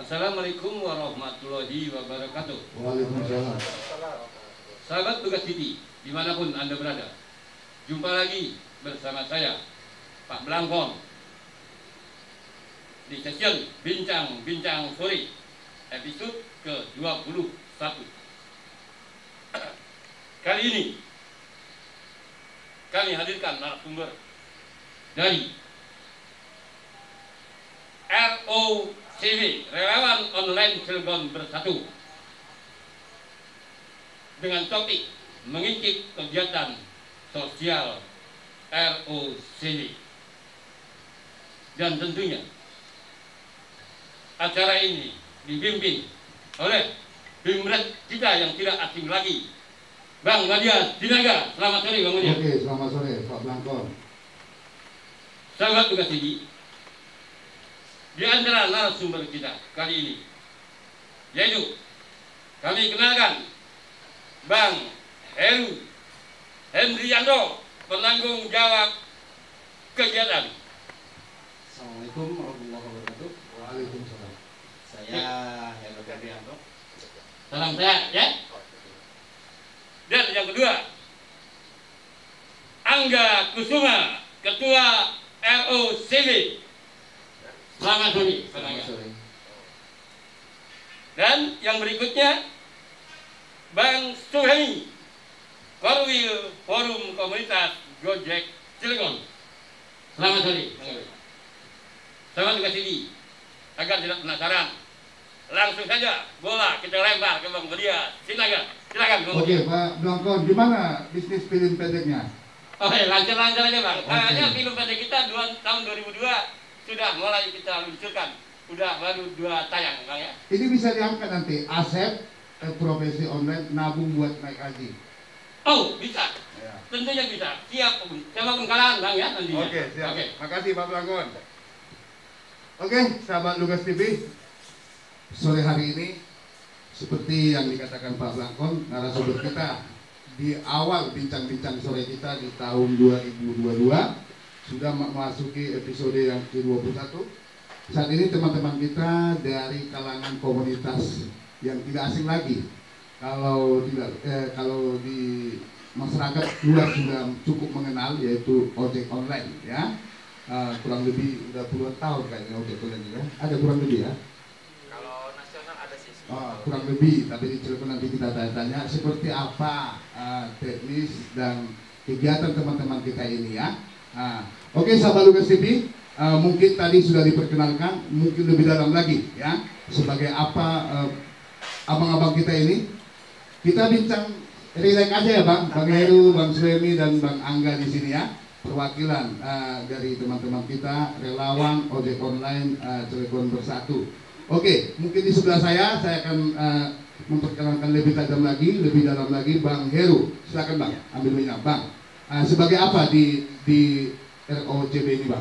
Assalamualaikum warahmatullahi wabarakatuh. Waalaikumsalam. Sahabat Tugas TV, dimanapun Anda berada, jumpa lagi bersama saya, Pak Blangkon, di sesi Bincang-Bincang Sore, episode ke-21. Kali ini, kami hadirkan narasumber dari ROCB, Relawan Online Cilegon Bersatu, dengan topik mengintip kegiatan sosial ROCB. Dan tentunya acara ini dipimpin oleh Bimret kita yang tidak asing lagi, Bang Madias Sinaga. Selamat sore Bang Madias. Oke, selamat sore Pak Blangkon. Sahabat Tugas TV, di antara narasumber kita kali ini, yaitu kami kenalkan Bang Heru Hendrianto, penanggung jawab kegiatan. Assalamualaikum warahmatullahi wabarakatuh. Waalaikumsalam. Saya Heru Hendrianto. Salam sehat ya. Dan yang kedua, Angga Kusuma, Ketua ROCB. Selamat sore, Pak Angga. Selamat sore. Dan yang berikutnya, Bang Suhemi, Korwil Forum Komunitas Gojek Cilegon. Selamat sore. Selamat Tugas TV. Agar tidak penasaran, langsung saja bola kita lempar ke Bang Madias Sinaga. Silakan Bang. Oke, Pak Blangkon, gimana bisnis film pendeknya? Oke, lancar-lancar aja Bang. Oke. Kayaknya film pendek kita tahun 2002 sudah mulai kita luncurkan. Udah baru 2 tayang Bang ya. Ini bisa diangkat nanti, Asep, profesi online, nabung buat naik haji. Oh, bisa. Ya. Tentunya bisa. Siap. Coba pengkalangan Bang ya nantinya. Oke, siap. Oke. Makasih Pak Blangkon. Oke, sahabat Tugas TV, sore hari ini seperti yang dikatakan Pak Blangkon, narasumber kita di awal bincang-bincang sore kita di tahun 2022 sudah memasuki episode yang ke-21. Saat ini teman-teman kita dari kalangan komunitas yang tidak asing lagi. Kalau di masyarakat luas sudah cukup mengenal, yaitu ojek online ya. Kurang lebih udah puluhan tahun kayaknya ojek online ya. Ada kurang lebih ya. Kalau nasional ada sih. Kurang lebih, tapi di Cilegon nanti kita tanya seperti apa teknis dan kegiatan teman-teman kita ini ya. Oke, sahabat Tugas TV, mungkin tadi sudah diperkenalkan, mungkin lebih dalam lagi ya, sebagai apa abang-abang kita ini. Kita bincang rileks aja ya Bang Heru, Bang Suemi dan Bang Angga di sini ya, perwakilan dari teman-teman kita relawan ojek online Cilegon Bersatu. Oke, mungkin di sebelah saya akan memperkenalkan lebih dalam lagi Bang Heru. Silakan Bang, ambil minyak Bang. Sebagai apa di ROCB ini Bang?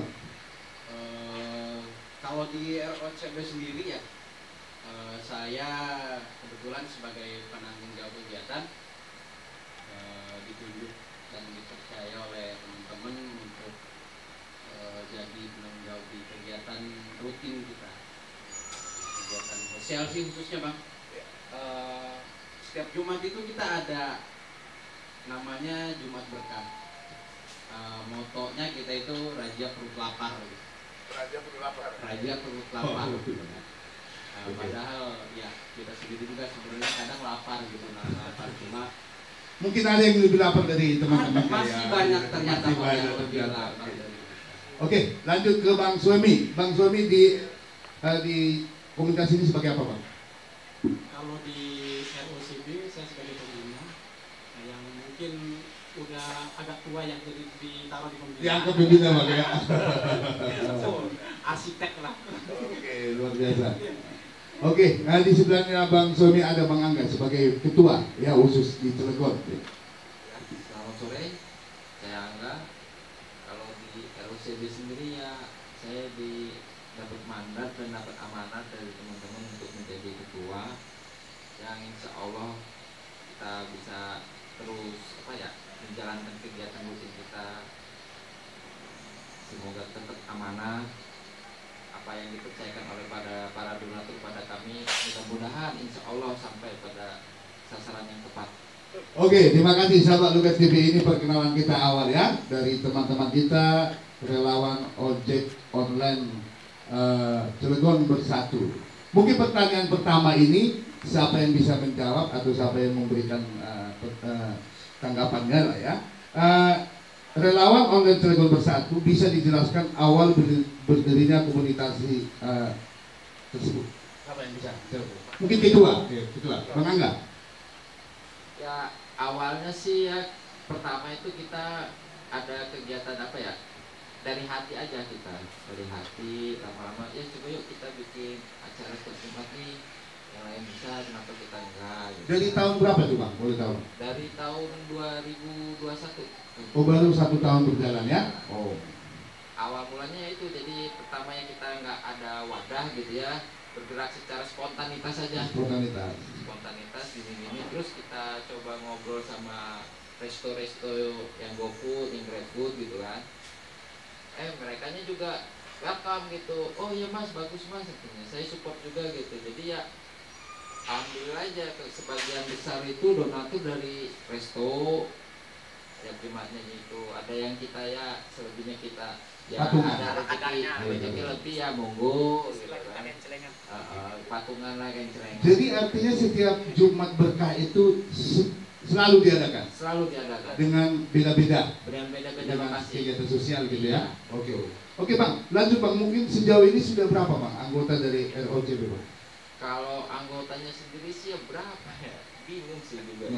Kalau di ROCB sendiri ya, saya kebetulan sebagai penanggung jawab kegiatan ditunjuk dan dipercaya oleh teman-teman untuk jadi penanggung jawab di kegiatan rutin kita, kegiatan sosial sih khususnya Bang. Setiap Jumat itu kita ada namanya Jumat Berkah. Motonya kita itu Raja Perut Lapar. Raja perlu lapar. Raja Perut Lapar. Padahal ya kita sendiri juga sebenarnya kadang lapar gitu, lapar cuma Mungkin ada yang lebih lapar dari teman-teman masih ya. banyak ternyata Masih Bang, banyak yang lebih ternyata. lapar dari kita. Oke, lanjut ke Bang Suemi. Bang Suemi di komunitas ini sebagai apa Bang? Kalau di ROCB saya sebagai pembina yang mungkin udah agak tua yang jadi ditaruh di pembina. Diangkat pembina Bang ya. Arsitek lah. Oke, luar biasa. Oke, di sebelahnya Bang Suemi ada Bang Angga sebagai ketua ya khusus di Cilegon. Selamat sore, saya Angga. Kalau di ROCB sendiri ya saya dapat mandat dan dapat amanat dari teman-teman untuk menjadi ketua, yang insya Allah kita bisa terus menjalankan kegiatan rutin kita. Semoga tetap amanah, apa yang dipercayakan oleh para donatur pada kami, mudah-mudahan insya Allah sampai pada sasaran yang tepat. Oke, terima kasih sahabat Lukas TV. Ini perkenalan kita awal ya dari teman-teman kita relawan ojek online Cilegon Bersatu. Mungkin pertanyaan pertama ini siapa yang bisa menjawab atau siapa yang memberikan tanggapannya lah ya. Relawan online Cilegon Bersatu bisa dijelaskan awal berdirinya komunitas tersebut. Siapa yang bisa? Mungkin ketua, Bang Angga. Ya awalnya sih ya pertama itu kita ada kegiatan apa ya, dari hati aja kita, dari hati, lama-lama ya coba yuk kita bikin acara tersebut nih, yang lain bisa kenapa kita enggak gitu. Dari tahun berapa tuh Bang? Boleh tahu? Dari tahun 2021. Oh baru 1 tahun berjalan ya? Oh. Awal mulanya itu jadi pertama yang kita nggak ada wadah gitu ya, bergerak secara spontanitas saja. Spontanitas gini-gini, terus kita coba ngobrol sama resto-resto yang GoFood, yang GrabFood gitu kan. Merekanya juga welcome gitu. Oh iya mas, bagus mas, artinya saya support juga gitu. Jadi ya alhamdulillah aja sebagian besar itu donatur dari resto. Ya primatnya itu ada yang kita ya selebihnya kita ya patungan. Ada rezeki lebih ya monggo gitu kan. Patungan lah yang celengan. Jadi artinya setiap Jumat berkah itu selalu diadakan. Selalu diadakan. Dengan beda-beda. Dengan beda-beda Dengan lokasi. kegiatan sosial gitu ya. Iya. Oke Bang, lanjut Bang. Mungkin sejauh ini sudah berapa Bang anggota dari ROCB Bang? Kalau anggotanya sendiri sih ya berapa ya? Bingung sih juga.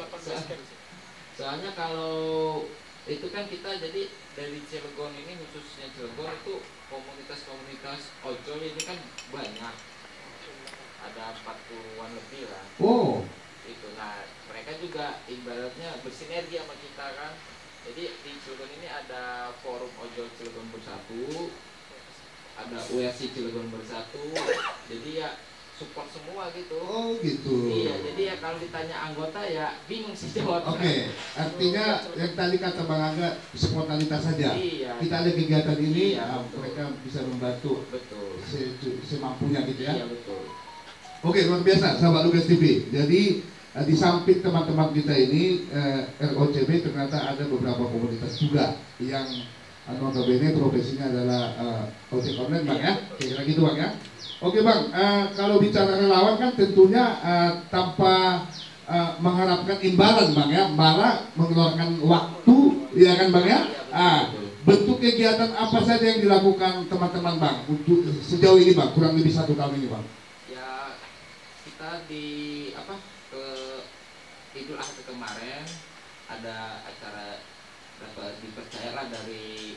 Soalnya kalau itu kan kita jadi dari Cilegon ini, khususnya Cilegon itu komunitas-komunitas ojol ini kan banyak, ada 40-an lebih lah. Oh. Itu nah mereka juga ibaratnya bersinergi sama kita kan. Jadi di Cilegon ini ada forum ojol Cilegon Bersatu, ada URC Cilegon Bersatu, jadi ya support semua gitu. Oh gitu. Iya, jadi ya kalau ditanya anggota ya bingung sih jawabnya. Oke, artinya yang tadi kata Bang Angga spontanitas saja. Iya. Kita ada kegiatan ini, Iya, mereka bisa membantu Betul. semampunya gitu ya. Iya betul. Oke, luar biasa sahabat Lukas TV. Jadi di samping teman-teman kita ini ROCB ternyata ada beberapa komunitas juga yang notabene profesinya adalah ojek online Bang ya. Kira-kira gitu Bang ya. Oke Bang, kalau bicara relawan kan tentunya tanpa mengharapkan imbalan Bang ya, malah mengeluarkan waktu, ya kan Bang ya. Bentuk kegiatan apa saja yang dilakukan teman-teman Bang untuk sejauh ini Bang, kurang lebih 1 tahun ini Bang? Ya kita di ke Idul Adha kemarin ada acara dapat dipercayalah dari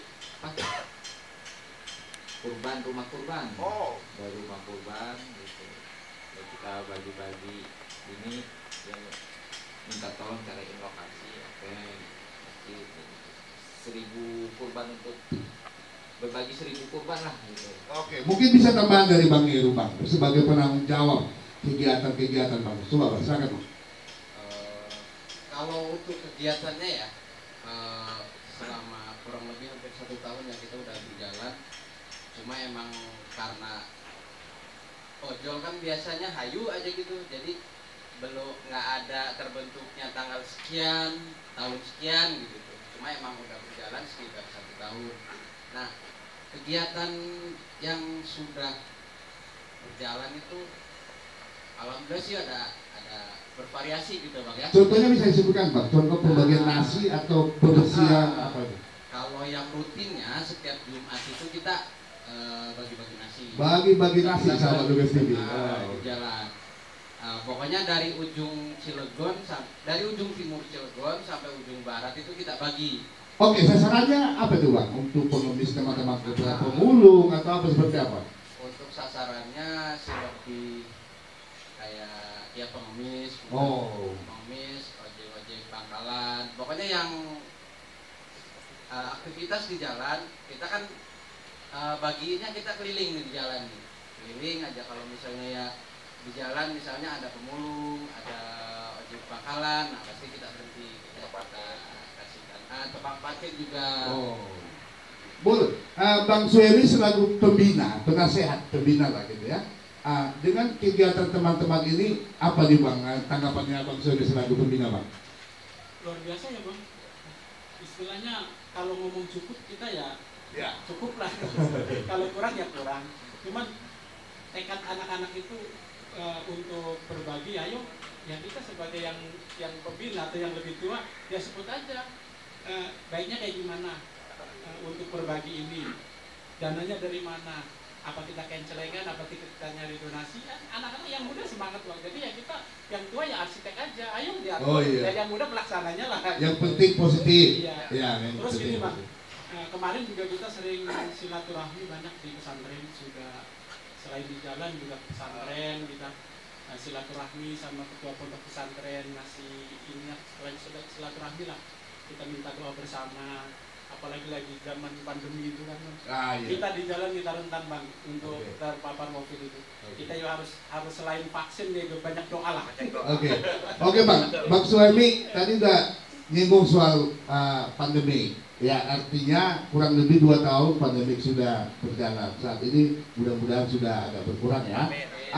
rumah kurban. Dari rumah kurban gitu. Ya, kita bagi-bagi ini yang minta tolong cariin lokasi, oke. 1.000 kurban untuk berbagi 1.000 kurban lah gitu. Oke, mungkin bisa tambahan dari Bang Heru Bang sebagai penanggung jawab kegiatan-kegiatan Bang. Coba Bang, silakan Bang. Kalau untuk kegiatannya ya selama kurang lebih hampir 1 tahun ya kita udah berjalan. Cuma emang karena ojol kan biasanya hayu aja gitu, jadi belum nggak ada terbentuknya tanggal sekian, tahun sekian gitu. Cuma emang udah berjalan sekitar 1 tahun. Nah kegiatan yang sudah berjalan itu alhamdulillah sih ada bervariasi gitu Bang ya. Contohnya bisa disebutkan Bang, contoh pembagian nasi atau pembersihan apa itu? Kalau yang rutinnya setiap Jumat itu kita bagi-bagi nasi. Bagi-bagi nasi sahabat Lukas TV. Jalan. Pokoknya dari ujung Cilegon, dari ujung timur Cilegon sampai ujung barat itu kita bagi. Oke, sasarannya apa tuh Bang? Untuk pengemis teman-teman pemulung atau apa seperti apa? Untuk sasarannya seperti kayak ya pengemis, pengemis, ojek-ojek pangkalan. Pokoknya yang aktivitas di jalan kita kan baginya kita keliling di jalan nih. Keliling aja kalau misalnya ya di jalan misalnya ada pemulung, ada ojek pangkalan, nah pasti kita berhenti kita kasihkan. Tukang parkir juga. Boleh. Bang Suheri selaku pembina, penasehat pembina lah gitu ya. Dengan kegiatan teman-teman ini apa nih Bang tanggapannya Bang Suheri selaku pembina Bang? Luar biasa ya Bang. Istilahnya kalau ngomong cukup kita ya cukup lah. Kalau kurang ya kurang. Cuman tekad anak-anak itu untuk berbagi, ayo ya kita sebagai yang pembina atau yang lebih tua ya sebut aja baiknya kayak gimana untuk berbagi ini, dananya dari mana, apa kita kencelengan, apa kita nyari donasi. Anak-anak yang muda semangat Bang, jadi ya kita yang tua ya arsitek aja, ayo diatur. Ya yang muda pelaksananya lah. Yang penting positif. Iya. Ya, terus gini Bang, kemarin juga kita sering silaturahmi banyak di pesantren, juga selain di jalan juga pesantren kita silaturahmi sama ketua pondok pesantren, ngasih ini selain silaturahmi lah, kita minta doa bersama, apalagi lagi zaman pandemi itu kan. Iya. Kita di jalan kita rentan Bang untuk terpapar COVID itu. Kita juga harus selain vaksin nih banyak doa lah. Oke Bang Suhaimi tadi udah nyinggung soal pandemi. Ya artinya kurang lebih 2 tahun pandemik sudah berjalan. Saat ini mudah-mudahan sudah agak berkurang ya.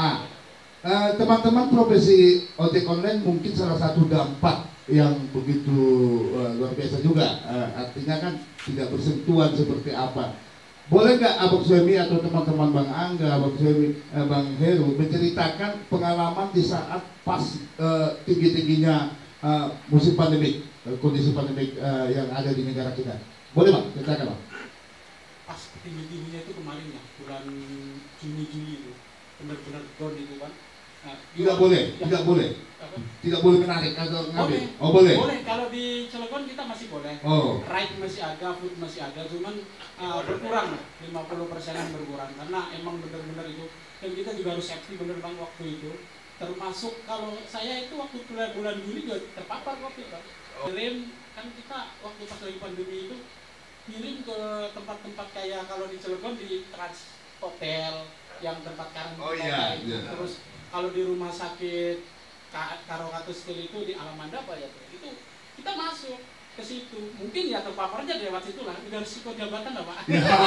Teman-teman profesi ojek online mungkin salah satu dampak yang begitu luar biasa juga. Artinya kan tidak bersentuhan seperti apa. Boleh nggak Abang Suhaimi atau teman-teman Bang Angga, Abang Suhaimi, Bang Heru menceritakan pengalaman di saat pas tinggi-tingginya musim pandemik, kondisi pandemik yang ada di negara kita. Boleh Bang, ceritakan Bang. Pas tinggi-tingginya itu kemarin ya, bulan Juni-Juli itu, benar-benar down itu kan. Tidak boleh menarik atau ngambil. Boleh. Boleh, kalau di Cilegon kita masih boleh. Ride masih ada, food masih ada, cuman berkurang 50%-an berkurang karena emang benar-benar itu. Dan kita juga harus safety bener Bang waktu itu. Termasuk kalau saya itu waktu bulan Juli juga terpapar COVID Bang. Kirim kan kita waktu pas lagi pandemi itu kirim ke tempat-tempat kayak kalau di Cilegon di Trans Hotel yang tempat karantina terus kalau di rumah sakit Karokatus itu di Alamanda apa ya itu kita masuk ke situ, mungkin ya terpaparnya lewat situ lah, udah risiko jabatan nggak Pak?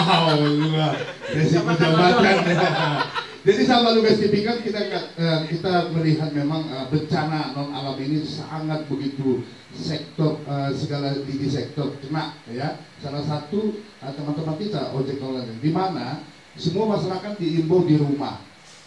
Risiko jabatan. Jadi sama Lugas TV kan kita melihat memang bencana non alam ini sangat begitu sektor segala lini sektor kena ya. Salah satu teman-teman kita ojek online di mana semua masyarakat diimbau di rumah.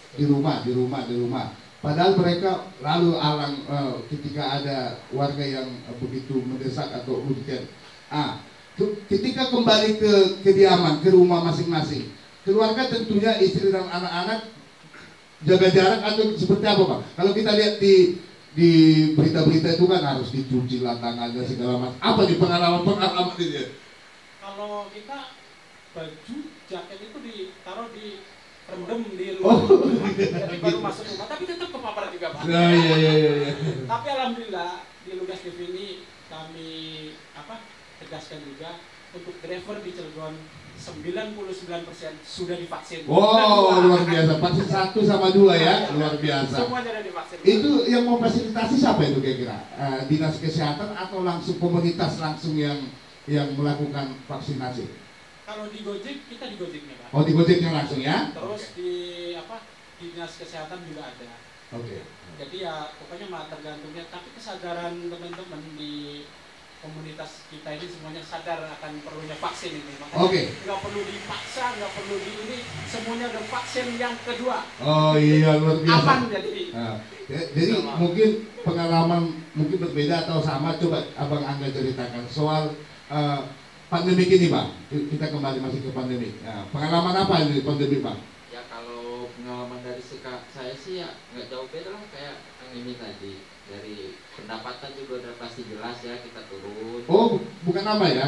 Padahal mereka lalu alang ketika ada warga yang begitu mendesak atau urgent. Ketika kembali ke kediaman, ke rumah masing-masing, keluarga tentunya istri dan anak-anak jaga jarak atau seperti apa Pak? Kalau kita lihat di berita-berita itu kan harus dicuci lah tangannya segala macam. Apa nih pengalaman ini? Kalau kita baju jaket itu ditaruh di rendem di luar, jadi baru masuk rumah, tapi tetap kepapar juga Pak. Iya. Tapi alhamdulillah di Lugas TV ini kami tegaskan juga untuk driver di Cilegon 99% sudah divaksin. Luar biasa. Vaksin 1 sama 2 ya, luar biasa. Semuanya sudah divaksin. Itu yang mau fasilitasi siapa itu kira-kira? Dinas Kesehatan atau langsung komunitas langsung yang melakukan vaksinasi? Kalau di Gojek, kita di Gojeknya Pak. Di Gojeknya langsung ya? Terus di Dinas Kesehatan juga ada. Jadi ya pokoknya mah tergantungnya, tapi kesadaran teman-teman di komunitas kita ini semuanya sadar akan perlunya vaksin ini. Makanya nggak perlu dipaksa, nggak perlu di ini, semuanya udah vaksin yang kedua. Iya luar biasa. Aman jadi. Jadi mungkin pengalaman mungkin berbeda atau sama, coba Abang Angga ceritakan soal pandemi ini Pak. Kita kembali masih ke pandemi. Pengalaman apa ini pandemi Pak? Ya kalau pengalaman dari saya sih ya nggak jauh beda lah kayak yang ini tadi. Dari pendapatan juga udah pasti jelas ya, kita turun. Bukan nama ya?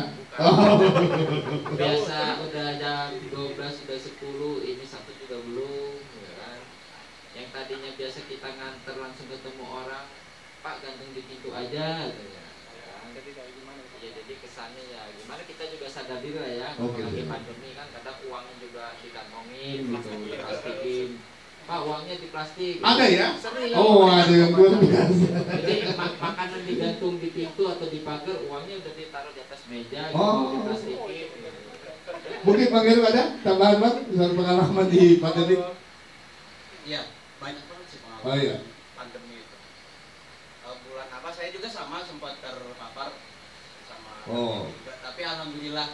Biasa udah jam 12, udah 10, ini satu juga belum ya kan. Yang tadinya biasa kita nganter langsung ketemu orang, Pak gantung di pintu aja gitu ya. Jadi kesannya ya gimana, kita juga sadar diri lah ya. Lagi pandemi kan kadang uangnya juga dikantongin gitu, diplastikin. Pak uangnya di plastik. Ada ya? Sering. Ada yang luar biasa. Jadi makanan digantung di pintu atau di pagar, uangnya udah ditaruh di atas meja, gitu, diplastikin. Mungkin Bang Heru ada tambahan Bang soal pengalaman di pandemi? Iya, banyak banget sih pengalaman. Oh iya. Pandemi itu. Bulan apa saya juga sama sempat terpapar sama Oh. juga, tapi alhamdulillah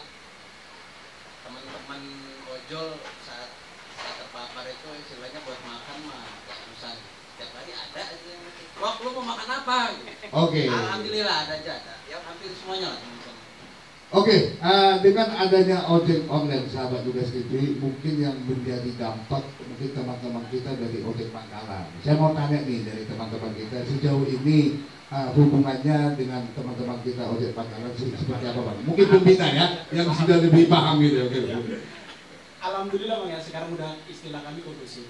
teman-teman ojol saat saya terpapar itu istilahnya buat makan mah susah. Setiap hari ada aja yang wah lu mau makan apa? Oke. Alhamdulillah ada aja ada. Ya hampir semuanya lah teman-teman. Oke, dengan adanya ojek online sahabat Tugas TV, mungkin yang menjadi dampak mungkin teman-teman kita dari ojek pangkalan. Saya mau tanya nih dari teman-teman kita sejauh ini hubungannya dengan teman-teman kita ojek pangkalan seperti apa Bang? Mungkin pembina ya, yang sudah lebih paham gitu. Oke. Alhamdulillah Bang ya, sekarang udah istilah kami kondusif.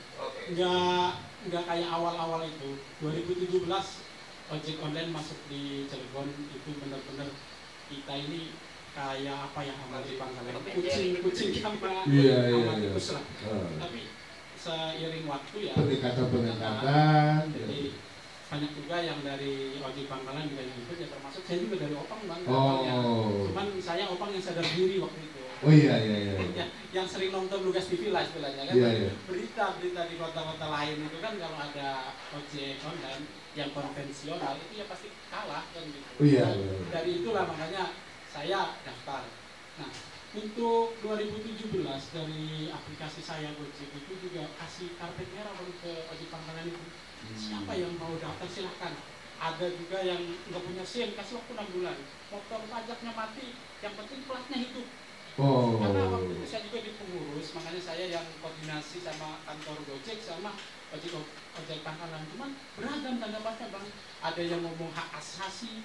Nggak kayak awal-awal itu. 2017 ojek online masuk di Cilegon itu benar-benar kita ini kayak apa yang amal di pangkalan kucing sama tikus lah. Tapi seiring waktu ya pendekatan. Jadi banyak juga yang dari ojek pangkalan juga yang ikut ya, termasuk saya juga dari Opang Bang. Oh. Cuman saya Opang yang sadar diri waktu itu. Oh iya. Yang sering nonton Tugas TV lah istilahnya kan. Berita di kota-kota lain itu kan kalau ada ojek online yang konvensional itu ya pasti kalah kan gitu. Oh iya. Dari itulah makanya saya daftar. Nah, untuk 2017 dari aplikasi saya Gojek itu juga kasih karpet merah baru ke ojek pangkalan itu. Siapa yang mau daftar silahkan. Ada juga yang nggak punya SIM, kasih waktu 6 bulan. Motor pajaknya mati, yang penting platnya hidup. Oh. Karena waktu itu saya juga di pengurus, makanya saya yang koordinasi sama kantor Gojek sama ojek pangkalan. Cuman beragam tanggapannya Bang. Ada yang ngomong hak asasi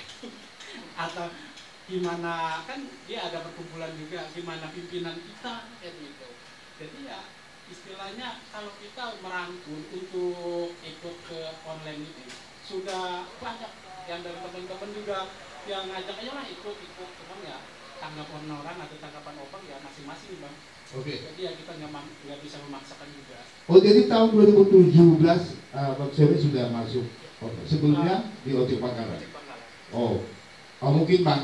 atau gimana, kan dia ada perkumpulan juga, gimana pimpinan kita kayak gitu. Jadi ya istilahnya kalau kita merangkul untuk ikut ke online itu sudah banyak yang dari teman-teman juga yang ngajak ayolah ikut, cuman ya tanggapan orang atau tanggapan Opang ya masing-masing Bang. Oke. Jadi ya kita nggak bisa memaksakan juga. Oh jadi tahun 2017 Bang Seri sudah masuk. Sebelumnya di ojek pangkalan. Oh mungkin Bang,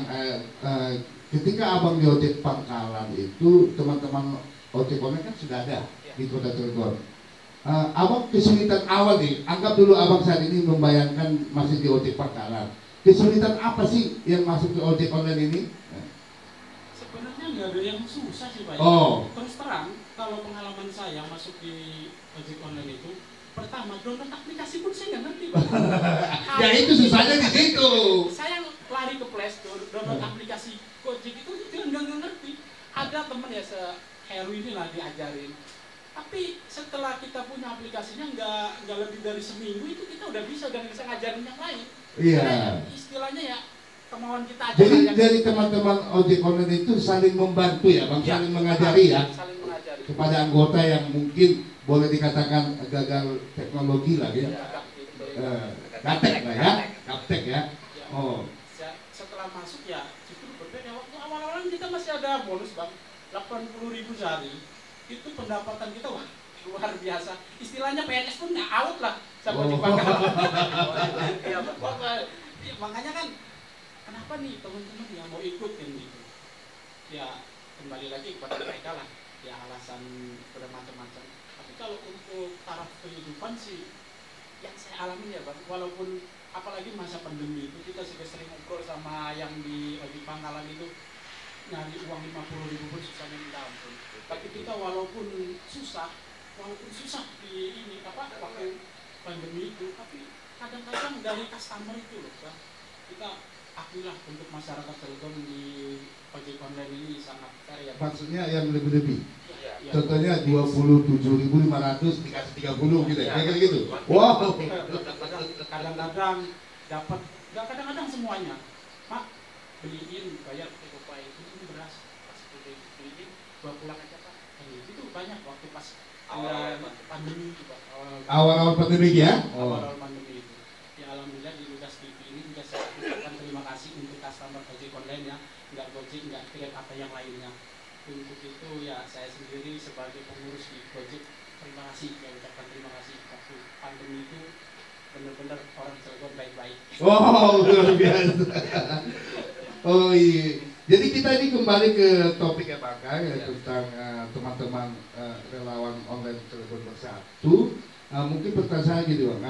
ketika Abang di ojek pangkalan itu teman-teman ojek online kan sudah ada di Kota Cilegon. Abang kesulitan awal nih, anggap dulu Abang saat ini membayangkan masih di ojek pangkalan. Kesulitan apa sih yang masuk ke ojek online ini? Sebenarnya nggak ada yang susah sih Pak. Terus terang, kalau pengalaman saya masuk di ojek online itu, pertama download aplikasi pun saya nggak ngerti Pak. Ya itu susahnya di situ. Saya lari ke Play Store, download aplikasi Gojek itu nggak ngerti. Ada teman ya Heru ini lah diajarin. Tapi setelah kita punya aplikasinya nggak lebih dari seminggu itu kita udah bisa ngajarin yang lain. Iya. Istilahnya ya kemauan kita aja. Jadi dari teman-teman ojek online itu saling membantu ya Bang, saling mengajari ya. Saling mengajari. Kepada anggota yang mungkin boleh dikatakan gagal teknologi lah ya. Gaptek lah ya, gaptek ya. Oh. Setelah masuk ya justru berbeda. Waktu awal-awal kita masih ada bonus Bang, 80.000 sehari. Itu pendapatan kita wah luar biasa. Istilahnya PNS pun nggak out lah sama ojek pangkalan. Makanya kan kenapa nih teman-teman yang mau ikut kan gitu. Ya kembali lagi kepada mereka lah. Ya alasan bermacam-macam. Tapi kalau untuk taraf kehidupan sih yang saya alami ya Bang, walaupun apalagi masa pandemi itu kita juga sering ngobrol sama yang di ojek pangkalan itu nyari uang 50.000 pun susahnya minta ampun. Tapi kita walaupun susah di ini waktu pandemi itu, tapi kadang-kadang dari customer itu loh Bang, kita akuilah untuk masyarakat Cilegon di ojek online ini sangat fair ya. Maksudnya yang lebih-lebih. Ya. Contohnya 27.500 dikasih 30 gitu ya, kayak gitu. Wow. Kadang-kadang dapat, nggak kadang-kadang semuanya. Pak, beliin bayar Ekopai itu beras, pas beliin bawa pulang aja Pak. Itu banyak waktu pas pandemi itu Pak. Awal-awal pandemi ya? Awal-awal pandemi itu. Ya alhamdulillah di Tugas TV ini juga saya ucapkan terima kasih untuk customer ojek online ya, nggak Gojek, nggak Grab atau yang lainnya. Untuk itu ya saya sendiri sebagai pengurus di Gojek terima kasih, ya ucapkan terima kasih. Waktu pandemi itu benar-benar orang Cilegon baik-baik. Wow, luar biasa. Oh iya. Jadi kita ini kembali ke topik ya Bang, ya, tentang teman-teman relawan online Cilegon Bersatu. Mungkin pertanyaan saya gitu Bang,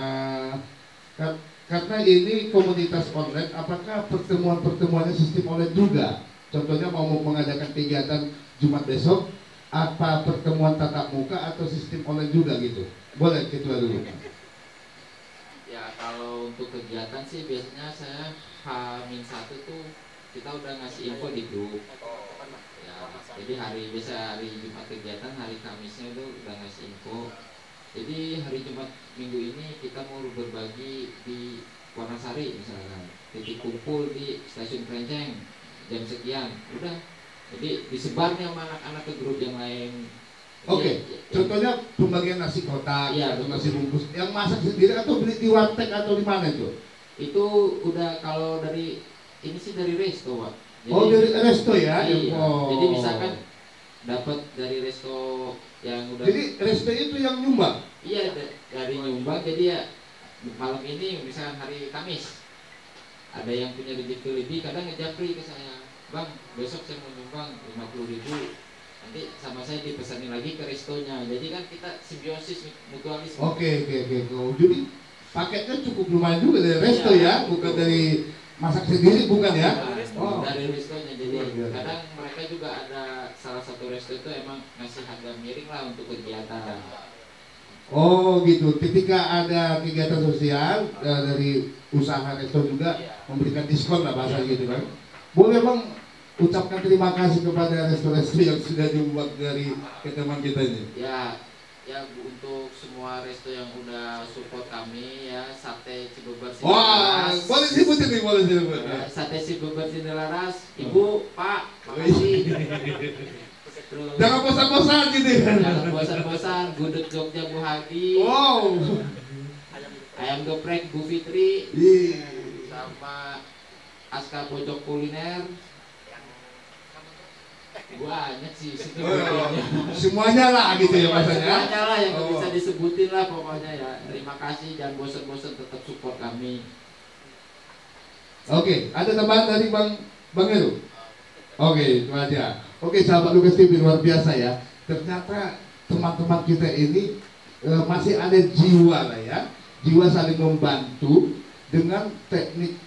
karena ini komunitas online, apakah pertemuan-pertemuannya sistem online juga? Contohnya mau mengadakan kegiatan Jumat besok, apa pertemuan tatap muka atau sistem online juga gitu? Boleh ketua dulu. Ya kalau untuk kegiatan sih biasanya saya H-1 tuh kita udah ngasih info di grup. Ya, jadi biasa hari Jumat kegiatan, hari Kamisnya itu udah ngasih info. Jadi hari Jumat minggu ini kita mau berbagi di Wanasari misalkan, titik kumpul di stasiun Krenceng jam sekian, udah. Jadi disebar nih sama anak-anak ke grup yang lain. Oke, contohnya pembagian nasi kotak, ya, atau nasi bungkus, yang masak sendiri atau beli di warteg atau di mana itu? Itu udah kalau dari ini sih dari resto, Pak. Jadi, oh dari resto ya? Iya. Oh. Jadi misalkan dapat dari resto yang udah. Jadi resto itu yang nyumbang? Iya dari nyumbang. Jadi ya malam ini misalkan hari Kamis ada yang punya rezeki lebih, kadang ngejapri ke saya, Bang besok saya mau nyumbang 50.000. Nanti sama saya dipesanin lagi ke restonya. Jadi kan kita simbiosis mutualisme. Oke. Jadi paketnya cukup lumayan juga dari resto ya, bukan dari masak sendiri bukan ya? Oh. Dari restonya. Jadi kadang mereka juga ada salah satu resto itu emang ngasih harga miring lah untuk kegiatan. Oh gitu. Ketika ada kegiatan sosial dari usaha resto juga memberikan diskon lah bahasa gitu kan. Boleh Bang ucapkan terima kasih kepada resto-resto yang sudah dibuat dari teman kita ini. Ya untuk semua resto yang udah support kami ya, Sate Cibeber Sini Wah, Laras. boleh disebutin nih, boleh disebut. Sate Cibeber Sini Laras, Ibu, Pak, makasih. Terus, Jangan bosan-bosan gitu kan. Jangan bosan-bosan, gudeg Jogja Bu Hadi. Wow. Ayam geprek Bu Fitri. Iya. Sama Aska Pojok Kuliner. Banyak sih semuanya lah gitu ya masanya. Semuanya lah yang bisa disebutin lah pokoknya ya. Terima kasih, jangan bosan-bosan tetap support kami. Oke, ada tambahan dari Bang Heru? Oke, itu aja. Oke, sahabat Lukas TV luar biasa ya. Ternyata teman-teman kita ini masih ada jiwa lah ya, jiwa saling membantu dengan teknik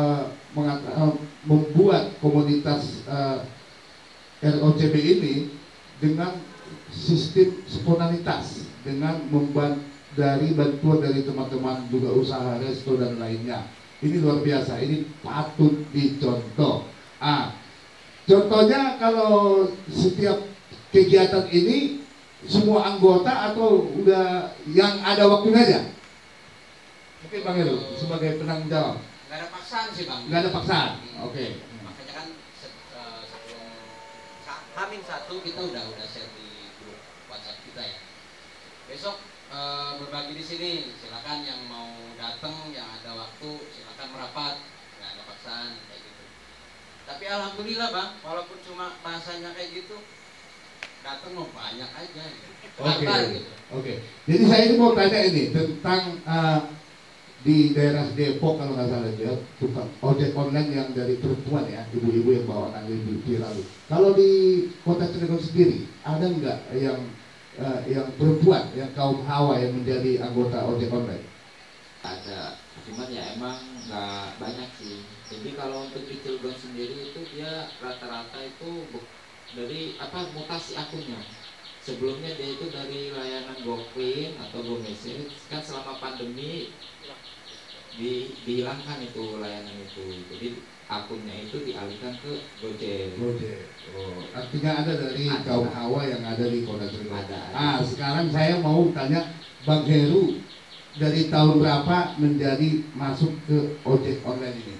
membuat komunitas ROCB ini dengan sistem spontanitas, dengan dari bantuan dari teman-teman juga usaha resto dan lainnya. Ini luar biasa, ini patut dicontoh. Contohnya kalau setiap kegiatan ini semua anggota atau udah yang ada waktunya aja? Mungkin Bang Heru sebagai penanggung jawab. Nggak ada paksaan sih Bang. Nggak ada paksaan. Oke. Makanya kan sebelum H-1 kita udah share di grup WhatsApp kita ya. Besok berbagi di sini, silakan yang mau datang, yang ada waktu silakan merapat, nggak ada paksaan kayak gitu. Tapi alhamdulillah Bang, walaupun cuma bahasanya kayak gitu, datang mau banyak aja. Gitu. Oke. Jadi saya ini mau tanya ini tentang di daerah Depok kalau nggak salah ya, tukang ojek online yang dari perempuan ya, ibu-ibu yang bawa anak ibu lalu. Kalau di Kota Cilegon sendiri ada nggak yang perempuan, yang kaum hawa yang menjadi anggota ojek online? Ada, cuman ya emang nggak banyak sih. Jadi kalau untuk di Cilegon sendiri itu dia rata-rata itu dari mutasi akunnya. Sebelumnya dia itu dari layanan GoClean atau GoMessage, kan selama pandemi dihilangkan itu layanan itu, jadi akunnya itu dialihkan ke Gojek. Artinya ada dari kaum hawa yang ada di Kota Cilegon. Sekarang saya mau tanya Bang Heru, dari tahun berapa menjadi masuk ke ojek online ini?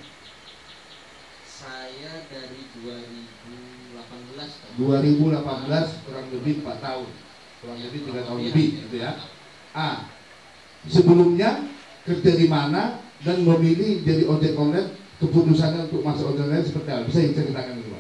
Saya dari 2018. 2018 kurang lebih 4 tahun, kurang lebih 3 tahun lebih gitu ya. Sebelumnya kerja di mana dan memilih jadi ojek online, keputusannya untuk masuk ojek online seperti apa? Bisa diceritakan dulu Bang?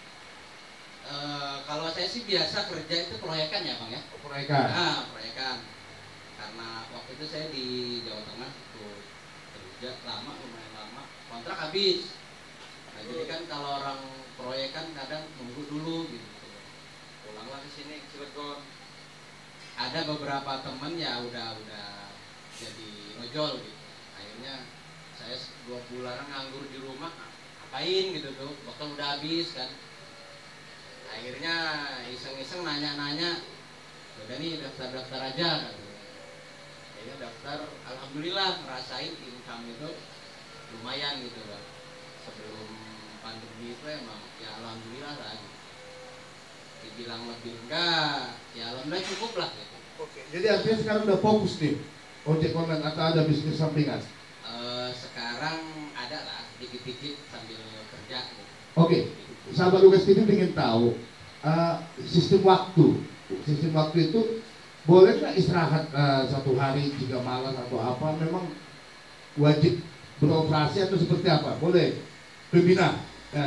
Kalau saya sih biasa kerja itu proyekan ya Bang ya. Proyekan. Proyekan. Karena waktu itu saya di Jawa Tengah itu kerja lama, lumayan lama, kontrak habis. Nah jadi kan kalau orang proyek kan kadang nunggu dulu gitu, pulanglah ke sini ke Cilegon. Ada beberapa temen ya udah jadi ojol gitu. Akhirnya saya 2 bulan nganggur di rumah, ngapain gitu tuh, bakal udah habis kan. Akhirnya iseng-iseng nanya-nanya, udah nih daftar aja kan. Akhirnya daftar, alhamdulillah ngerasain income itu lumayan gitu kan. Sebelum pandemi itu emang ya alhamdulillah lah gitu. Dibilang lebih enggak, ya alhamdulillah cukup lah gitu. Oke, jadi artinya sekarang udah fokus nih ojek online atau ada bisnis sampingan? Sekarang ada lah, dikit-dikit sambil kerja gitu. Oke, sahabat Lukas TV ingin tahu sistem waktu itu boleh nggak istirahat 1 hari jika malas atau apa, memang wajib beroperasi atau seperti apa? Boleh, pembina.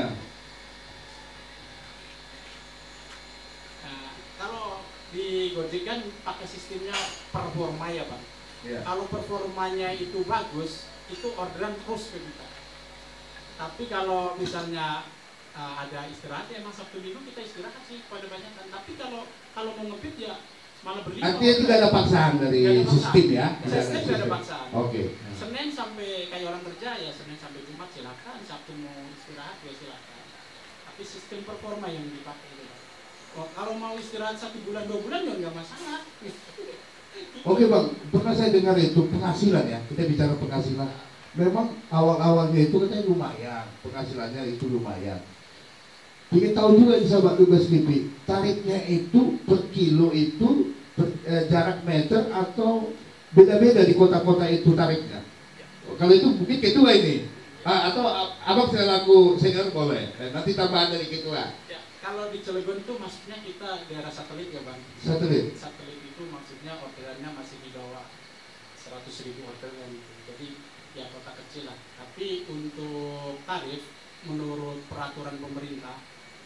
Kalau di Gojek kan pakai sistemnya performa ya Bang. Yeah. Kalau performanya itu bagus, itu orderan terus ke kita. Tapi kalau misalnya ada istirahat, ya emang Sabtu Minggu kita istirahat sih pada banyak kan. Tapi kalau mau ngebit ya malah berlima. Artinya tidak ada paksaan dari sistem ya? Sistem tidak ada paksaan. Oke. Senin sampai kayak orang kerja ya Senin sampai Jumat silakan, Sabtu mau istirahat ya silakan. Tapi sistem performa yang dipakai itu. Kalau mau istirahat 1 bulan 2 bulan ya nggak masalah. Oke Bang, pernah saya dengar itu penghasilan ya, kita bicara penghasilan. Memang awal-awalnya itu katanya lumayan, penghasilannya itu lumayan. Ingin tahu juga di sahabat Lukas TV, tarifnya itu per kilo itu jarak meter atau beda-beda di kota-kota itu tarifnya? Kalau itu mungkin ketua ini, atau abang selaku senior boleh, nanti tambahan dari ketua. Ya, kalau di Cilegon itu maksudnya kita daerah satelit ya Bang. Satelit. Satelit itu maksudnya orderannya masih di bawah 100.000 orderan gitu. Jadi ya kota kecil lah. Tapi untuk tarif menurut peraturan pemerintah,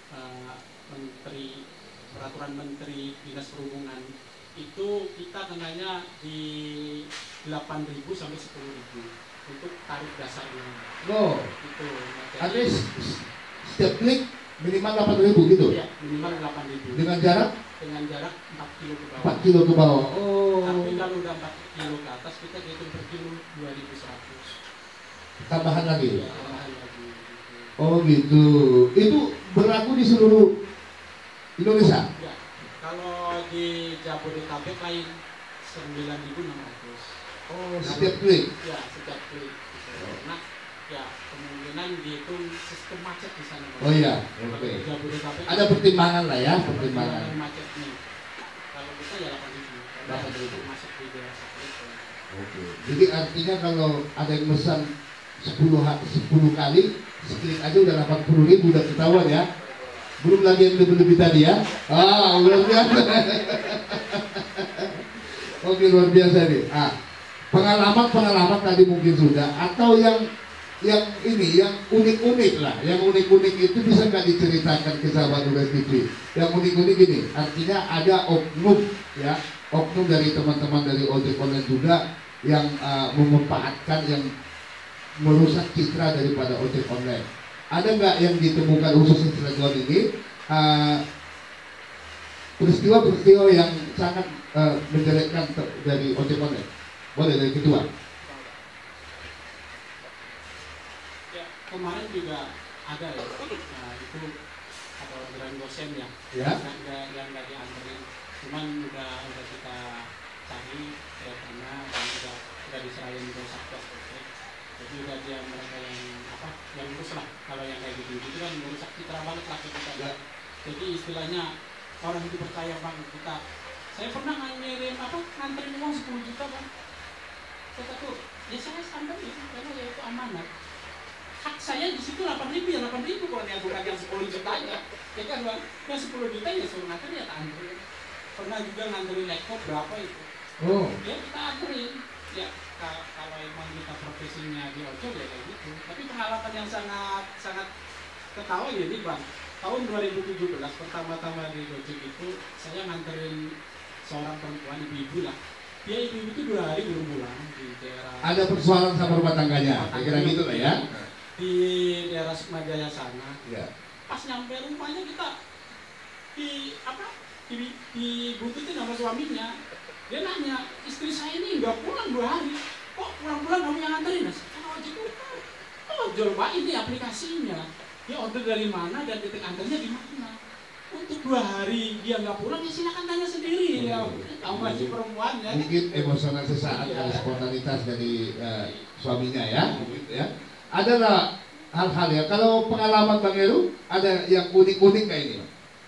peraturan Menteri Dinas Perhubungan itu kita kenanya di 8.000 sampai 10.000 untuk tarif dasarnya. Oh. Itu. Artinya setiap klik minimal 8.000 gitu? Iya, minimal 8.000. Dengan jarak? Dengan jarak 4 kilo ke bawah. 4 kilo ke bawah. Oh. Tapi kalau udah 4 kilo ke atas kita hitung per kilo 2.100. Tambahan lagi? Ya, tambahan lagi. Oh gitu. Itu berlaku di seluruh Indonesia? Ya. Kalau di Jabodetabek lain 9.600. Oh, setiap klik? Ya, setiap klik. Nah, ya kemungkinan dihitung sistem macet di sana. Oh iya, oke. Jabodetabek Ada pertimbangan lah ya, pertimbangan. Macetnya. Kalau kita ya 8.000. Macet di daerah satelit. Oke. Jadi artinya kalau ada yang pesan 10 kali, seklik aja udah 80.000 udah ketahuan ya. Belum lagi yang lebih-lebih tadi ya. Luar biasa. Oke, luar biasa nih. Pengalaman tadi mungkin sudah, atau yang unik-unik lah. Yang unik-unik itu bisa nggak diceritakan ke sahabat Lukas TV? Yang unik-unik ini, artinya ada oknum ya, oknum dari teman-teman dari ojek online juga yang memanfaatkan, yang merusak citra daripada ojek online. Ada nggak yang ditemukan khusus di Cilegon ini peristiwa-peristiwa yang sangat menjelekkan dari ojek online? Boleh dari ketua. Ya, kemarin juga ada ya. Nah, itu ada orderan dosen ya. Ya. Yang nggak dianterin. Cuman udah kita cari karena dan udah diserahin ke Satgas. Jadi udah dia mereka yang urus lah. Kalau yang kayak gitu itu kan merusak citra banget lah kita. Ya. Jadi istilahnya orang itu percaya Bang kita. Saya pernah nganterin uang 10 juta Bang. Saya tuh, ya saya samperin karena ya itu amanat. Hak saya di situ 8.000 ya 8.000 kalau yang bukan yang 10 jutanya. Ya kan Bang, yang 10 juta ya suruh nganterin ya tak anterin. Pernah juga nganterin laptop berapa itu. Oh. Ya kita anterin. Ya kalau emang kita profesinya di ojol ya kayak gitu. Tapi pengalaman yang sangat ketawa gini Bang. Tahun 2017 pertama-tama di Gojek itu saya nganterin seorang perempuan ibu-ibu lah. Dia ibu-ibu itu 2 hari baru pulang di daerah. Ada persoalan sama rumah tangganya, kira-kira gitu lah ya. di daerah Sukmajaya sana. Ya. Pas nyampe rumahnya kita dibuntutin sama suaminya. Dia nanya, istri saya ini nggak pulang 2 hari, kok pulang-pulang kamu yang nganterin? Kan ojek bukan. Ojol Pak, ini aplikasinya. Dia order dari mana dan titik antarnya di mana. Untuk 2 hari dia nggak pulang, ya silakan tanya sendiri. Ya, kamu masih perempuan ya. Mungkin emosional sesaat dan spontanitas dari suaminya ya. Ya. Ada nggak hal-hal ya? Kalau pengalaman Bang Heru, ada yang unik-unik kayak ini?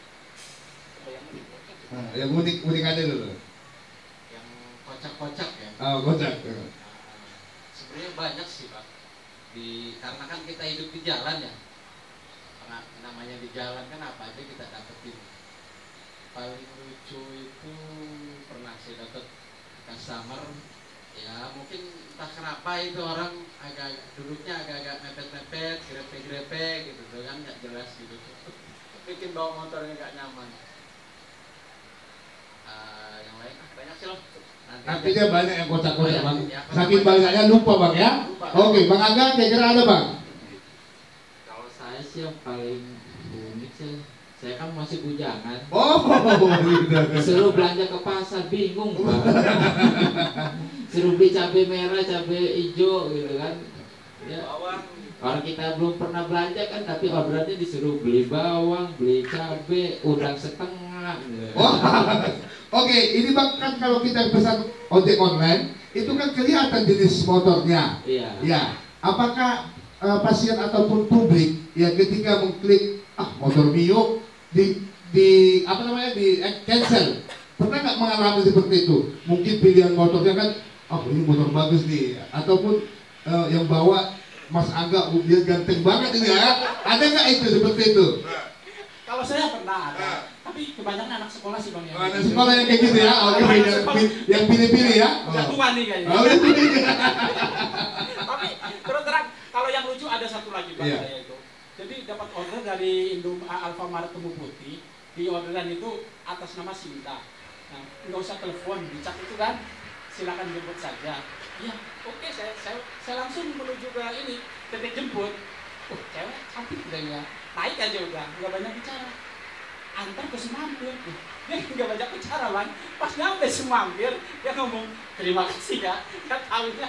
Yang unik-unik aja dulu. Yang kocak-kocak ya. Oh, kocak. Sebenarnya banyak sih Pak. Karena kan kita hidup di jalan ya. Namanya di jalan kan apa aja kita dapetin. Paling lucu itu pernah saya dapet customer, ya mungkin entah kenapa itu orang agak duduknya agak mepet-mepet, grepe-grepe gitu tuh kan, nggak jelas gitu, bikin bawa motornya nggak nyaman. Yang lain banyak sih loh. Artinya banyak yang kocak-kocak Bang. Ya, Saking banyaknya lupa Bang ya. Lupa. Oke, Bang Aga kira-kira ada Bang? Kalau saya sih yang paling unik sih, saya kan masih bujangan. Oh, Suruh belanja ke pasar bingung Pak. Suruh beli cabai merah, cabai hijau gitu kan. Ya. Orang kita belum pernah belanja kan, tapi orderannya disuruh beli bawang, beli cabai, udang setengah. Gitu. Oke, ini Bang kan kalau kita pesan ojek online itu kan kelihatan jenis motornya. Iya. Ya, apakah pasien ataupun publik ya ketika mengklik motor Mio di apa namanya di cancel, pernah nggak mengalami seperti itu? Mungkin pilihan motornya kan, ini motor bagus nih, ataupun yang bawa Mas Angga dia ganteng banget ini ya, ada nggak itu seperti itu? Kalau saya pernah ada, tapi kebanyakan anak sekolah sih Bang ya. Anak sekolah yang kayak gitu ya, oke, yang pilih-pilih ya. Udah tua nih kayaknya. Tapi terus terang, kalau yang lucu ada satu lagi Bang saya itu. Jadi dapat order dari Alfamart Temu Putih, di orderan itu atas nama Sinta. Nah, nggak usah telepon, dicak itu kan, silakan jemput saja. Ya, oke, saya langsung menuju ke ini, titik jemput. Cewek cantik udah ya, naik aja udah, nggak banyak bicara. Antar ke Semampir, dia nggak banyak bicara Bang. Pas nyampe Semampir, dia ngomong terima kasih ya, kan tahunya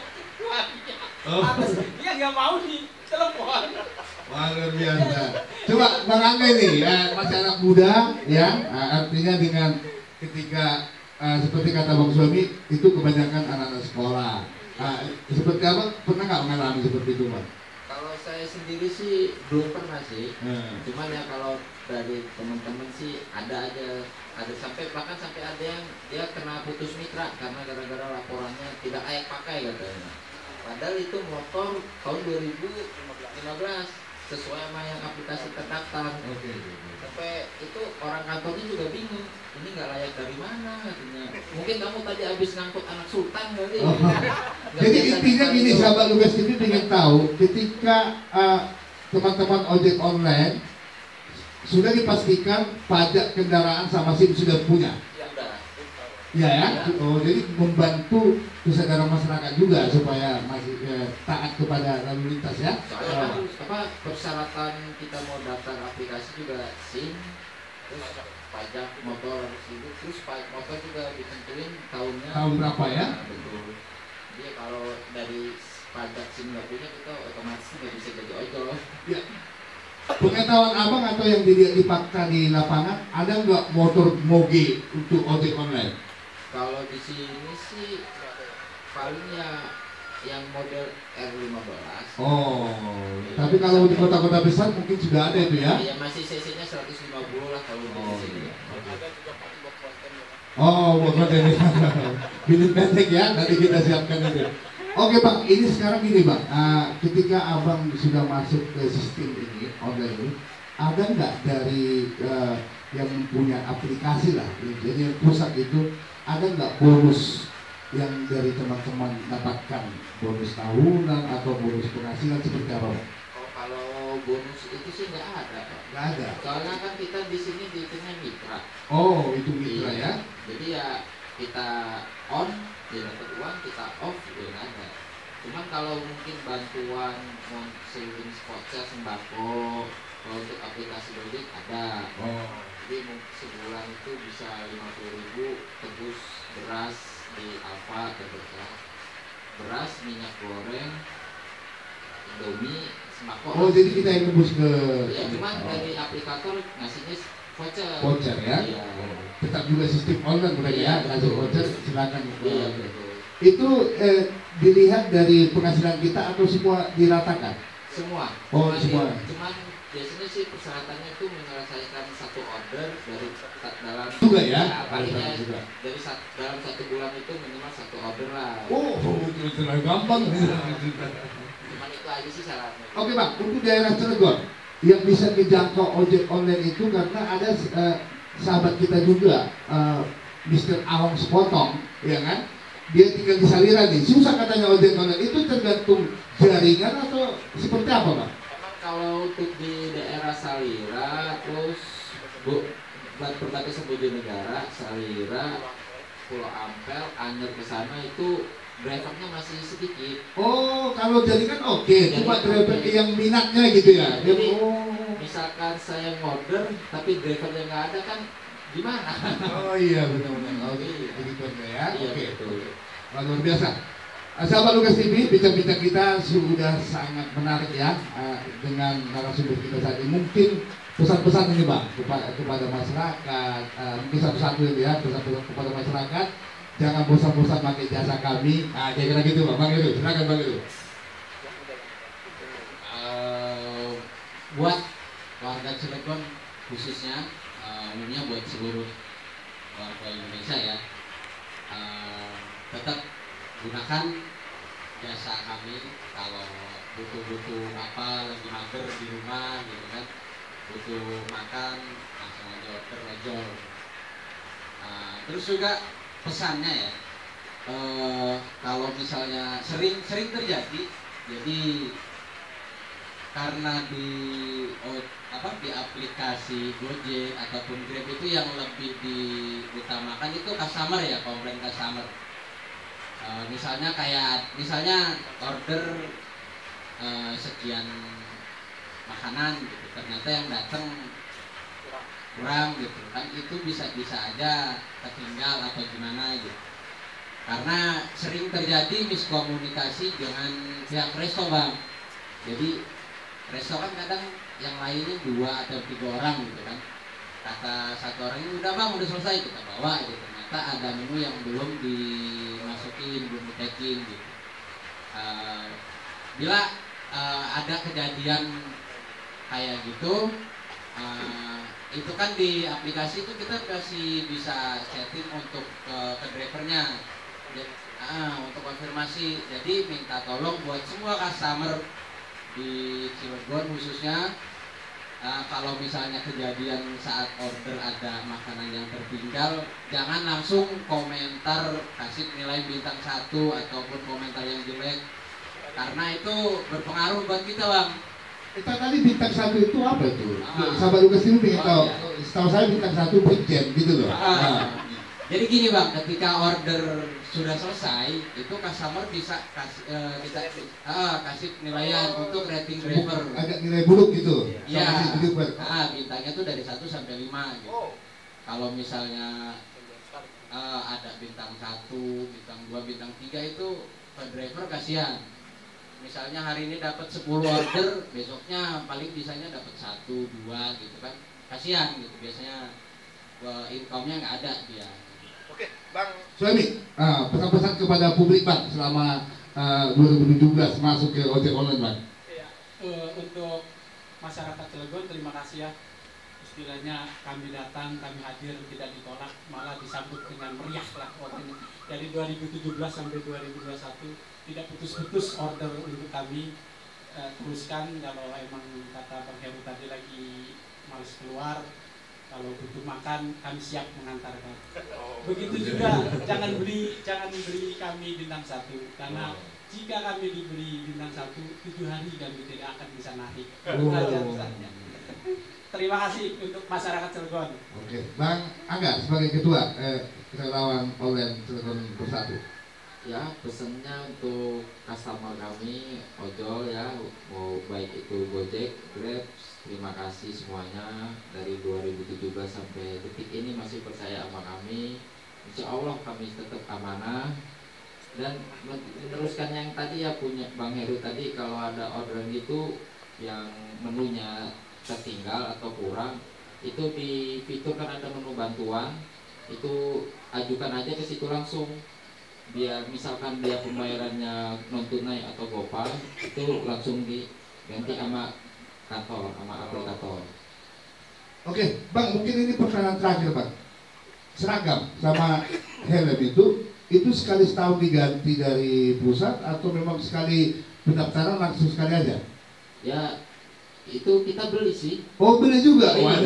atas, dia nggak mau di telepon. Wah, luar biasa. Coba Bang Angga ini ya, masih anak muda ya, artinya dengan ketika seperti kata Bang Suami itu kebanyakan anak-anak sekolah. Seperti apa? Pernah nggak mengalami seperti itu Bang? Kalau saya sendiri sih belum pernah sih. Cuman ya kalau dari teman-teman sih ada bahkan sampai ada yang dia kena putus mitra karena gara-gara laporannya tidak layak pakai katanya. Padahal itu motor tahun 2015 sesuai sama yang aplikasi terdaftar. Sampai itu orang kantornya juga bingung, ini nggak layak dari mana katanya. Mungkin kamu tadi habis ngangkut anak sultan kali. Jadi intinya gini, sahabat Lugas TV ingin tahu ketika teman-teman ojek online sudah dipastikan pajak kendaraan sama SIM sudah punya. Ya ya. Oh, jadi membantu kesadaran masyarakat juga supaya masih taat kepada lalu lintas ya. Soalnya kan persyaratan kita mau daftar aplikasi juga SIM, terus pajak motor harus itu, terus motor juga ditentuin tahunnya. Tahun berapa ya? Betul. Jadi kalau dari pajak SIM nggak punya, kita otomatis nggak bisa jadi ojol. Ya. Pengetahuan abang atau yang dilihat di fakta di lapangan, ada nggak motor moge untuk ojek online? Kalau di sini sih paling ya yang model R15. Oh, tapi kalau di kota-kota besar mungkin sudah ada itu ya? Ya masih cc-nya 150 lah kalau di sini. Oh, bukan ini. Bilik pendek ya, nanti kita siapkan itu. Oke Bang, ini sekarang gini Bang, ketika abang sudah masuk ke sistem ini, online ini, ada nggak dari yang punya aplikasi lah, jadi yang pusat itu, ada nggak bonus yang dari teman-teman dapatkan, bonus tahunan atau bonus penghasilan seperti apa Bang? Oh, kalau bonus itu sih nggak ada Pak. Nggak ada. Soalnya kan kita di sini dihitungnya mitra. Oh, itu mitra ya? Jadi ya kita on, dia dapat uang, kita off juga nggak ada. Cuman kalau mungkin bantuan saving spot voucher sembako. Kalau untuk aplikasi Gojek ada. Jadi sebulan itu bisa 50.000 tebus beras di Alfa atau beras, minyak goreng, Indomie, sembako. Oh, jadi kita yang nembus ke. Ya, cuman dari aplikator ngasihnya voucher. Voucher ya. Iya. Tetap juga sistem online berarti ya. Kasih voucher silakan. Iya, betul. Itu dilihat dari penghasilan kita atau semua diratakan? Semua. Oh, semua. Cuman biasanya sih persyaratannya itu menyelesaikan satu order dari dalam Juga ya? palingnya juga. dari dalam 1 bulan itu minimal 1 order lah. Oh, terlalu gampang. Cuman itu aja sih syaratnya. Oke Bang, untuk daerah Cilegon yang bisa dijangkau ojek online itu karena ada sahabat kita juga, Mr. Ahong Sepotong, ya kan? Dia tinggal di Salira nih, susah katanya ojek online, itu tergantung jaringan atau seperti apa Bang? Emang kalau untuk di daerah Salira, terus perbatasan Bojonegara, Salira, Pulau Ampel, Anyer ke sana itu drivernya masih sedikit. Oh, kalau jaringan oke, cuma driver yang minatnya gitu ya. Jadi, Oh. misalkan saya ngorder tapi drivernya nggak ada kan gimana? Oh iya benar-benar. Oke, begitu ya. Iya, Oke. betul. Wah, luar biasa. Sahabat Lukas TV, bincang-bincang kita sudah sangat menarik ya dengan narasumber kita saat ini. Mungkin pesan-pesan ini Bang kepada masyarakat, mungkin satu-satu ini ya, pesan-pesan kepada masyarakat, jangan bosan-bosan pakai jasa kami. Kira-kira gitu Bang itu, silakan Bang itu. Buat warga Cilegon khususnya, umumnya buat seluruh warga Indonesia ya, tetap gunakan jasa kami kalau butuh apa, lagi mager di rumah gitu kan, butuh makan langsung aja order ojol. Terus juga pesannya ya, kalau misalnya sering terjadi, jadi karena di aplikasi Gojek ataupun Grab itu yang lebih diutamakan itu customer ya, komplain customer. Misalnya order sekian makanan gitu, ternyata yang datang kurang gitu kan, itu bisa aja ketinggal atau gimana gitu. Karena sering terjadi miskomunikasi dengan pihak resto Bang. Jadi resto kan kadang yang lainnya 2 atau 3 orang gitu kan, kata satu orang ini udah Bang, udah selesai, kita bawa gitu, ternyata ada menu yang belum dimasukin, belum di-packing gitu. Bila ada kejadian kayak gitu, itu kan di aplikasi itu kita kasih bisa setting untuk ke drivernya, untuk konfirmasi. Jadi minta tolong buat semua customer di Cilegon khususnya, kalau misalnya kejadian saat order ada makanan yang tertinggal, jangan langsung komentar kasih nilai bintang 1 ataupun komentar yang jelek, karena itu berpengaruh buat kita Bang. Kita tadi bintang 1 itu apa itu? Sahabat Lukas ini pengen tahu. Iya. Setahu saya bintang 1 brigjen gitu loh. Jadi gini Bang, ketika order sudah selesai, itu customer bisa kasih penilaian untuk rating driver. Agak nilai buruk gitu. Iya. Sama Bintangnya tuh dari 1 sampai 5 gitu. Kalau misalnya ada bintang 1, bintang 2, bintang 3 itu ke driver kasihan. Misalnya hari ini dapat 10 order, besoknya paling bisanya dapat 1, 2 gitu kan. Kasihan gitu, biasanya income-nya nggak ada dia. Oke, Bang Suami, pesan-pesan kepada publik Bang selama 2017 masuk ke ojek online Bang. Ya, untuk masyarakat Cilegon terima kasih ya, istilahnya kami datang, kami hadir, tidak ditolak, malah disambut dengan meriah lah orangnya. Dari 2017 sampai 2021 tidak putus-putus order untuk kami. Teruskan, kalau emang kata Bang Heru tadi lagi males keluar, kalau butuh makan kami siap mengantarkan. Begitu juga jangan beli kami bintang 1, karena jika kami diberi bintang 1, 7 hari kami tidak akan bisa naik. Terima kasih untuk masyarakat Cilegon. Oke, Bang Angga sebagai ketua relawan online Cilegon Bersatu. ya pesannya untuk customer kami ojol ya, mau baik itu Gojek, Grab, terima kasih semuanya dari 2017 sampai detik ini masih percaya sama kami. Insya Allah kami tetap amanah. Dan meneruskan yang tadi ya punya Bang Heru tadi, kalau ada orderan gitu yang menunya tertinggal atau kurang, itu di fitur kan ada menu bantuan, itu ajukan aja ke situ langsung, biar misalkan dia pembayarannya non tunai atau GoPay itu langsung diganti sama kantor, sama aplikator. Oke, Bang, mungkin ini pertanyaan terakhir, Bang. Seragam sama helm itu sekali setahun diganti dari pusat atau memang sekali pendaftaran langsung sekali aja? Ya itu kita beli sih. Oh, beli juga? Iya.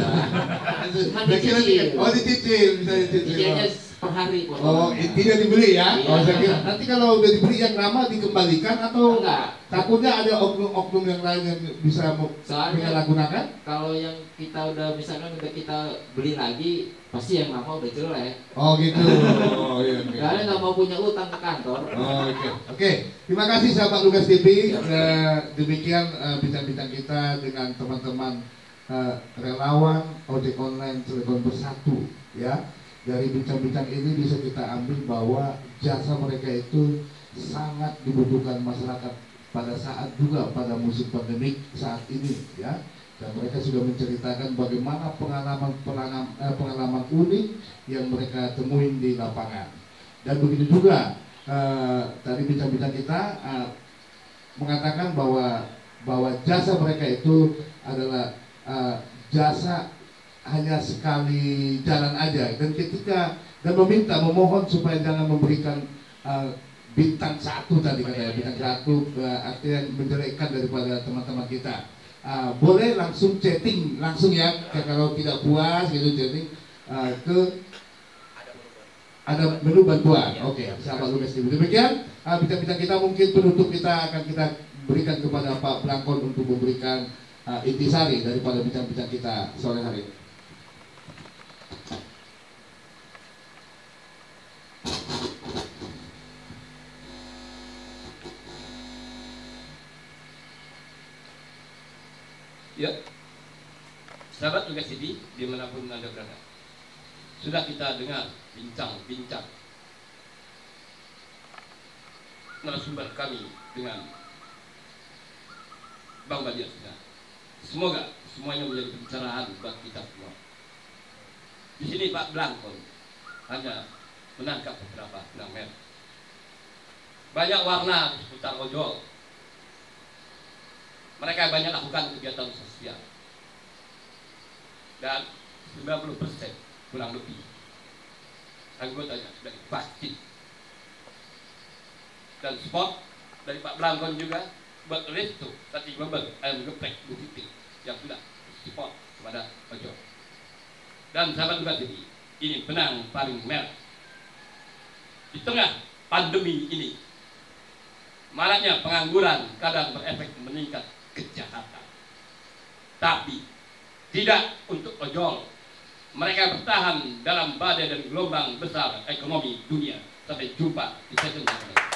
Dicicil. Oh, dicicil, bisa dicicil. Cicilnya per hari. Oh, intinya dibeli ya? Iya. Oh, saya kira nanti kalau udah dibeli yang lama dikembalikan atau enggak? takutnya ada oknum-oknum yang lain yang bisa Soalnya menyalahgunakan? kalau yang kita udah misalkan udah kita beli lagi, pasti yang lama udah jelek. Oh gitu. Oh iya. Karena nggak mau punya utang ke kantor. Oh, oke. Terima kasih sahabat Lugas TV. Demikian bincang-bincang kita dengan teman-teman relawan ojek online Cilegon Bersatu ya. Dari bincang-bincang ini bisa kita ambil bahwa jasa mereka itu sangat dibutuhkan masyarakat pada saat juga pada musim pandemik saat ini ya. Dan mereka sudah menceritakan bagaimana pengalaman unik yang mereka temuin di lapangan. Dan begitu juga tadi bincang-bincang kita mengatakan bahwa jasa mereka itu adalah jasa hanya sekali jalan aja, dan memohon supaya jangan memberikan bintang 1 tadi katanya, bintang 1 artinya menjelekkan daripada teman-teman kita. Boleh langsung chatting langsung ya, kalau tidak puas gitu chatting ke ada menu bantuan. Oke, sahabat Lugas TV. Demikian bincang-bincang kita, mungkin penutup kita akan kita berikan kepada Pak Blangkon untuk memberikan intisari daripada bincang-bincang kita sore hari ini. Ya, sahabat Lugas TV dimanapun Anda berada, sudah kita dengar bincang-bincang narasumber kami dengan Bang Badiar. Semoga semuanya menjadi pencerahan buat kita semua. Di sini Pak Blangkon hanya menangkap beberapa benang merah. Banyak warna di seputar ojol. Mereka banyak lakukan kegiatan sosial, dan 90% kurang lebih anggotanya sudah divaksin. Dan spot dari Pak Blangkon juga buat resto tadi bebel ayam geprek Bu Titik yang sudah spot kepada ojol. Dan sahabat Lugas TV, ini benang paling merah di tengah pandemi ini. Maraknya pengangguran kadang berefek meningkat kejahatan, tapi tidak untuk ojol. Mereka bertahan dalam badai dan gelombang besar ekonomi dunia. Sampai jumpa di sesi berikutnya.